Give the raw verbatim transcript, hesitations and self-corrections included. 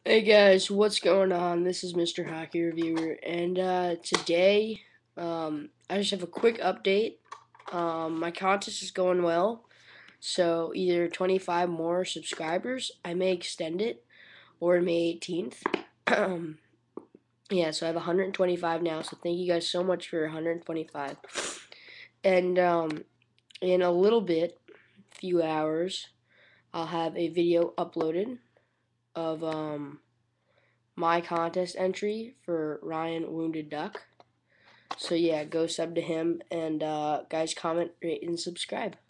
Hey guys, what's going on? This is Mister Hockey Reviewer, and uh, today um, I just have a quick update. Um, my contest is going well, so either twenty-five more subscribers, I may extend it, or May eighteenth. Um, yeah, so I have one hundred twenty-five now, so thank you guys so much for one hundred twenty-five. And um, in a little bit, few hours, I'll have a video uploaded of um, my contest entry for Ryan Wounded Duck. So yeah, go sub to him, and uh, guys, comment, rate, and subscribe.